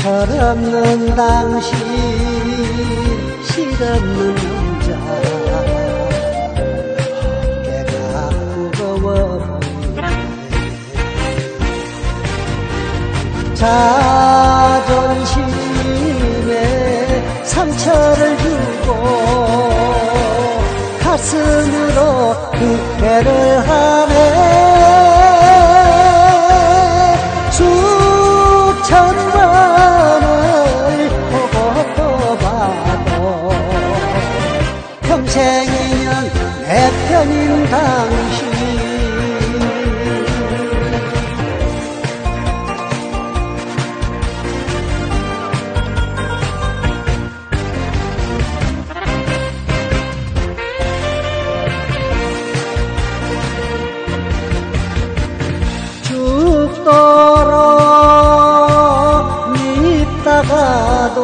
철없는 당신, 실없는 남자, 내가 무거워 보이네. 자존심에 상처를 주고 가슴으로 흑배를 하네. 수천 번을 보고 또 봐도 평생이면 내 편인 당신. 죽도록 믿다가도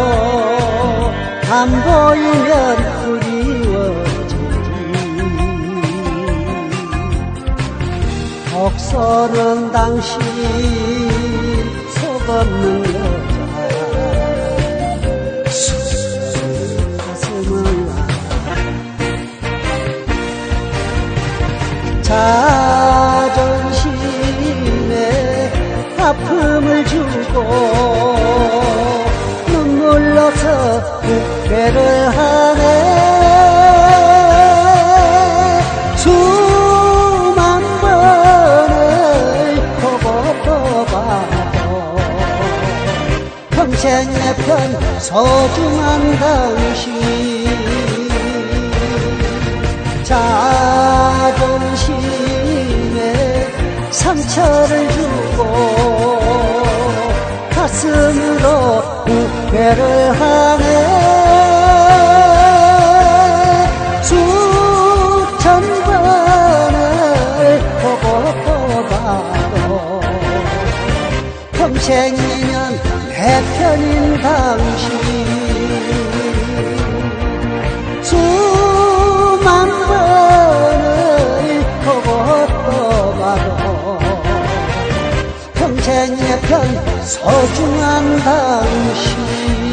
안 보이면 그리워지지. 억서는 당신, 속없는 여자, 수많은 가슴을 자존심에 아픔을 주고 눈물로서 흑배를 하네. 수만 번을 보고 또 봐도 평생 내 편 소중한 당신. 자존심에 상처를 주고 가슴으로 흑배를 하네. 수천 번을 보고 또 봐도 평생이면 내 편인 당신. 수만 번을 보고 또 봐도 평생 내 편 소중한 당신.